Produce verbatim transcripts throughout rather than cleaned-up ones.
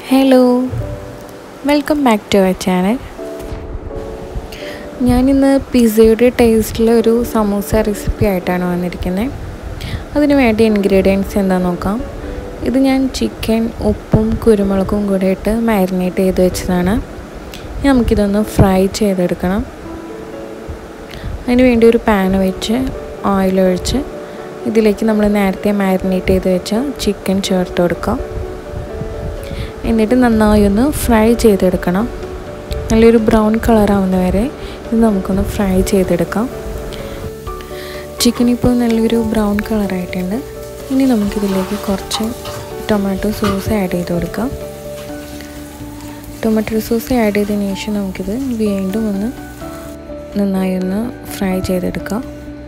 Hello, welcome back to our channel. ഞാനിന്ന് പിസ്സയുടെ ടേസ്റ്റിൽ ഒരു സമൂസ റെസിപ്പി ആയിട്ടാണ് വന്നിരിക്കുന്നത്. അതിന് വേണ്ട ഇൻഗ്രീഡിയൻസ് എന്താണെന്ന് നോക്കാം. ഇത് ഞാൻ ചിക്കൻ ഉപ്പും കുരുമുളകും കൂടെ ഇട്ട് മാരിനേറ്റ് ചെയ്ത് വെച്ചതാണ്. നമുക്കിതൊന്ന് ഫ്രൈ ചെയ്തെടുക്കണം. അതിന് വേണ്ടി ഒരു പാൻ വെച്ച് ഓയിൽ ഒഴിച്ച് ഇതിലേക്ക് നമ്മൾ നേരത്തെ മാരിനേറ്റ് ചെയ്ത് വെച്ച ചിക്കൻ ചേർത്ത് കൊടുക്കാം. എന്നിട്ട് നന്നായി ഒന്ന് ഫ്രൈ ചെയ്തെടുക്കണം. നല്ലൊരു ബ്രൗൺ കളറാവുന്ന വരെ ഇത് നമുക്കൊന്ന് ഫ്രൈ ചെയ്തെടുക്കാം. ചിക്കൻ ഇപ്പോൾ നല്ലൊരു ബ്രൗൺ കളറായിട്ടുണ്ട്. ഇനി നമുക്കിതിലേക്ക് കുറച്ച് ടൊമാറ്റോ സോസ് ആഡ് ചെയ്ത് കൊടുക്കാം. ടൊമാറ്റോ സോസ് ആഡ് ചെയ്തതിന് ശേഷം നമുക്കിത് വീണ്ടും ഒന്ന് നന്നായി ഒന്ന് ഫ്രൈ ചെയ്തെടുക്കാം.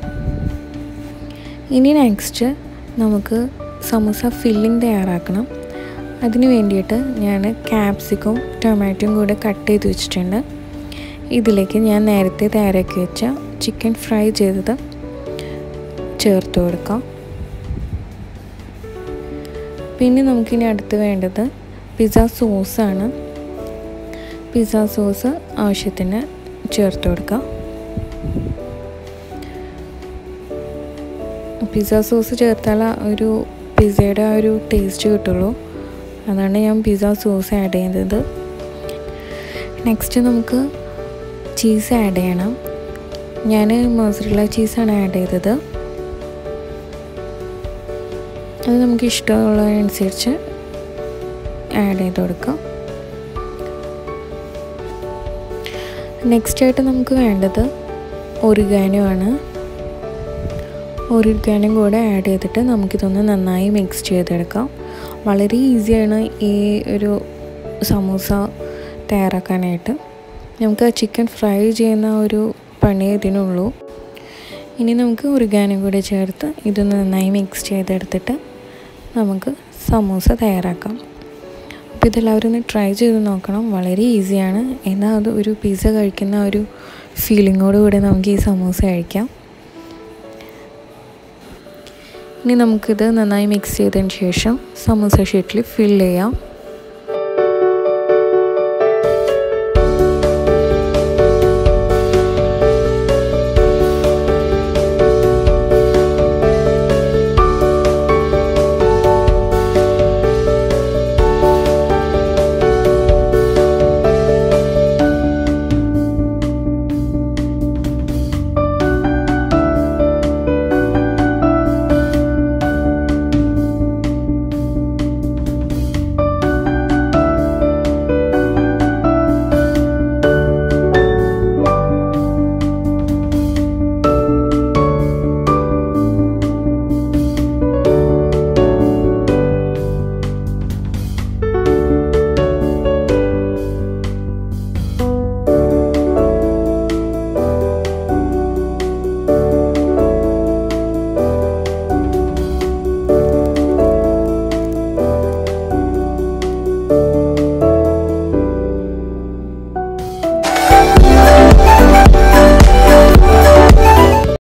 ഇനി നെക്സ്റ്റ് നമുക്ക് സമൂസ ഫില്ലിംഗ് തയ്യാറാക്കണം. അതിന് വേണ്ടിയിട്ട് ഞാൻ ക്യാപ്സിക്കും ടൊമാറ്റോയും കൂടെ കട്ട് ചെയ്ത് വെച്ചിട്ടുണ്ട്. ഇതിലേക്ക് ഞാൻ നേരത്തെ തയ്യാറാക്കി വെച്ച ചിക്കൻ ഫ്രൈ ചെയ്തത് ചേർത്ത് കൊടുക്കാം. പിന്നെ നമുക്കിനി അടുത്ത് വേണ്ടത് പിസ്സ സോസാണ്. പിസ്സ സോസ് ആവശ്യത്തിന് ചേർത്ത് കൊടുക്കാം. പിസ്സ സോസ് ചേർത്താൽ ഒരു പിസ്സയുടെ ആ ഒരു ടേസ്റ്റ് കിട്ടുള്ളൂ. അതാണ് ഞാൻ പിസ്സ സോസ് ആഡ് ചെയ്യുന്നത്. നെക്സ്റ്റ് നമുക്ക് ചീസ് ആഡ് ചെയ്യണം. ഞാൻ മോസറല്ല ചീസാണ് ആഡ് ചെയ്തത്. അത് നമുക്ക് ഇഷ്ടമുള്ളതനുസരിച്ച് ആഡ് ചെയ്ത് കൊടുക്കാം. നെക്സ്റ്റ് ആയിട്ട് നമുക്ക് വേണ്ടത് ഒറിഗാനോ ആണ്. ഒറിഗാനോയും കൂടെ ആഡ് ചെയ്തിട്ട് നമുക്കിതൊന്ന് നന്നായി മിക്സ് ചെയ്തെടുക്കാം. വളരെ ഈസിയാണ് ഈ ഒരു സമൂസ തയ്യാറാക്കാനായിട്ട്. നമുക്ക് ചിക്കൻ ഫ്രൈ ചെയ്യുന്ന ഒരു പണി ഇതിനുള്ളൂ. ഇനി നമുക്ക് ഒറിഗാനോ കൂടെ ചേർത്ത് ഇതൊന്ന് നന്നായി മിക്സ് ചെയ്തെടുത്തിട്ട് നമുക്ക് സമൂസ തയ്യാറാക്കാം. അപ്പോൾ ഇതെല്ലാവരും ഒന്ന് ട്രൈ ചെയ്ത് നോക്കണം. വളരെ ഈസിയാണ്. എന്നാൽ അത് ഒരു പിസ്സ കഴിക്കുന്ന ഒരു ഫീലിങ്ങോടുകൂടി നമുക്ക് ഈ സമൂസ കഴിക്കാം. ഇനി നമുക്കിത് നന്നായി മിക്സ് ചെയ്തതിന് ശേഷം സമൂസ ഷീറ്റിൽ ഫിൽ ചെയ്യാം.